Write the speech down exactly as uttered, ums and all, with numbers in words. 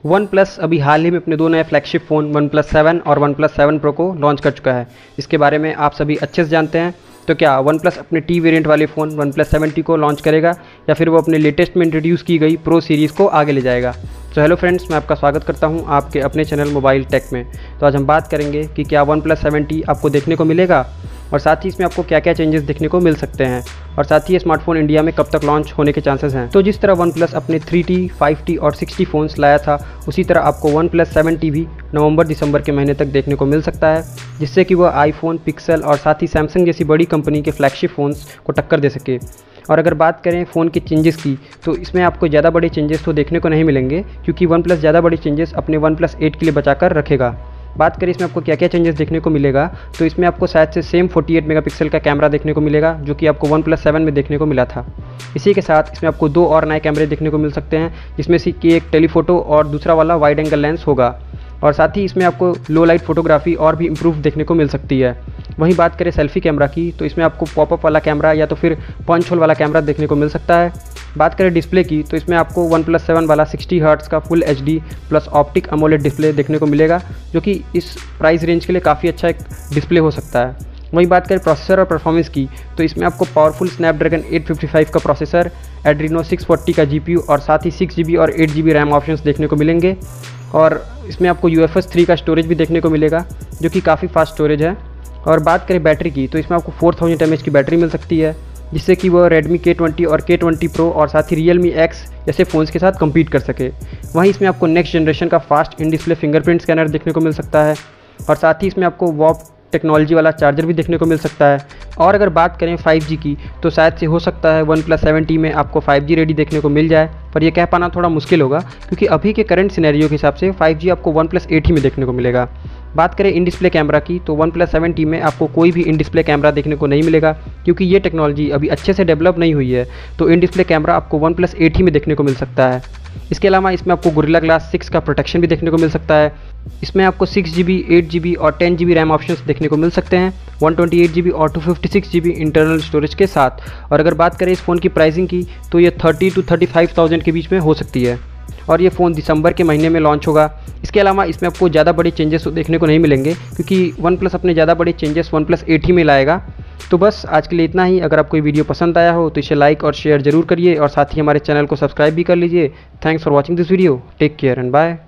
OnePlus अभी हाल ही में अपने दो नए फ्लैगशिप फ़ोन OnePlus सेवन और OnePlus सेवन प्रो को लॉन्च कर चुका है। इसके बारे में आप सभी अच्छे से जानते हैं। तो क्या OnePlus अपने टी वेरिएंट वाले फ़ोन OnePlus सेवन टी को लॉन्च करेगा या फिर वो अपने लेटेस्ट में इंट्रोड्यूस की गई प्रो सीरीज़ को आगे ले जाएगा। तो हेलो फ्रेंड्स, मैं आपका स्वागत करता हूं आपके अपने चैनल मोबाइल टेक में। तो आज हम बात करेंगे कि क्या OnePlus सेवन टी आपको देखने को मिलेगा और साथ ही इसमें आपको क्या क्या चेंजेस देखने को मिल सकते हैं और साथ ही ये स्मार्टफोन इंडिया में कब तक लॉन्च होने के चांसेस हैं। तो जिस तरह OnePlus अपने थ्री टी, फाइव टी और सिक्स टी फ़ोन्स लाया था, उसी तरह आपको OnePlus सेवन टी भी नवंबर दिसंबर के महीने तक देखने को मिल सकता है, जिससे कि वह आईफोन, पिक्सल और साथ ही सैमसंग जैसी बड़ी कंपनी के फ्लैगशिप फ़ोन्स को टक्कर दे सके। और अगर बात करें फ़ोन के चेंजेस की, तो इसमें आपको ज़्यादा बड़े चेंजेस तो देखने को नहीं मिलेंगे, क्योंकि OnePlus ज़्यादा बड़े चेंजेस अपने OnePlus एट के लिए बचाकर रखेगा। बात करें इसमें आपको क्या क्या चेंजेस देखने को मिलेगा, तो इसमें आपको शायद से सेम फोर्टी एट मेगापिक्सल का कैमरा देखने को मिलेगा, जो कि आपको OnePlus सेवन में देखने को मिला था। इसी के साथ इसमें आपको दो और नए कैमरे देखने को मिल सकते हैं, जिसमें से कि एक टेलीफोटो और दूसरा वाला वाइड एंगल लेंस होगा। और साथ ही इसमें आपको लो लाइट फोटोग्राफी और भी इम्प्रूव देखने को मिल सकती है। वहीं बात करें सेल्फी कैमरा की, तो इसमें आपको पॉपअप वाला कैमरा या तो फिर पंच होल वाला कैमरा देखने को मिल सकता है। बात करें डिस्प्ले की, तो इसमें आपको OnePlus सेवन वाला सिक्सटी हर्ट्ज़ का full H D plus optic AMOLED display देखने को मिलेगा, जो कि इस प्राइस रेंज के लिए काफ़ी अच्छा एक डिस्प्ले हो सकता है। वहीं बात करें प्रोसेसर और परफॉर्मेंस की, तो इसमें आपको powerful Snapdragon eight fifty five का प्रोसेसर, एड्रीनो सिक्स फोर्टी का जी पी यू और साथ ही सिक्स जी बी और eight G B RAM options देखने को मिलेंगे। और इसमें आपको यू एफ एस थ्री का स्टोरेज भी देखने को मिलेगा, जो कि काफ़ी फास्ट स्टोरेज है। और बात करें बैटरी की, तो इसमें आपको फोर थाउजेंड एम एच की बैटरी मिल सकती है, जिससे कि वह Redmi के ट्वेंटी और के ट्वेंटी प्रो और साथ ही Realme X जैसे फ़ोन्स के साथ कम्पीट कर सके। वहीं इसमें आपको नेक्स्ट जनरेशन का fast in display fingerprint scanner देखने को मिल सकता है और साथ ही इसमें आपको वॉप टेक्नोलॉजी वाला चार्जर भी देखने को मिल सकता है। और अगर बात करें फाइव जी की, तो शायद से हो सकता है OnePlus सेवन टी में आपको फाइव जी रेडी देखने को मिल जाए, पर यह कह पाना थोड़ा मुश्किल होगा, क्योंकि अभी के करंट सिनेरियो के हिसाब से फाइव जी आपको OnePlus एट ही में देखने को मिलेगा। बात करें इन डिस्प्ले कैमरा की, तो OnePlus सेवन टी में आपको कोई भी इन डिस्प्ले कैमरा देखने को नहीं मिलेगा, क्योंकि ये टेक्नोलॉजी अभी अच्छे से डेवलप नहीं हुई है। तो इन डिस्प्ले कैमरा आपको OnePlus एट ही में देखने को मिल सकता है। इसके अलावा इसमें आपको गोरिल्ला ग्लास सिक्स का प्रोटेक्शन भी देखने को मिल सकता है। इसमें आपको six G B, eight G B और ten G B RAM options देखने को मिल सकते हैं, one twenty eight G B और two fifty six G B internal storage के साथ। और अगर बात करें इस फ़ोन की प्राइसिंग की, तो ये thirty two thirty five thousand के बीच में हो सकती है और ये फ़ोन दिसंबर के महीने में लॉन्च होगा। इसके अलावा इसमें आपको ज़्यादा बड़े चेंजेस देखने को नहीं मिलेंगे, क्योंकि OnePlus अपने ज़्यादा बड़े चेंजेस OnePlus एट ही में लाएगा। तो बस आज के लिए इतना ही। अगर आपको ये वीडियो पसंद आया हो तो इसे लाइक और शेयर जरूर करिए और साथ ही हमारे चैनल को सब्सक्राइब भी कर लीजिए। Thanks for watching this video. Take care and bye.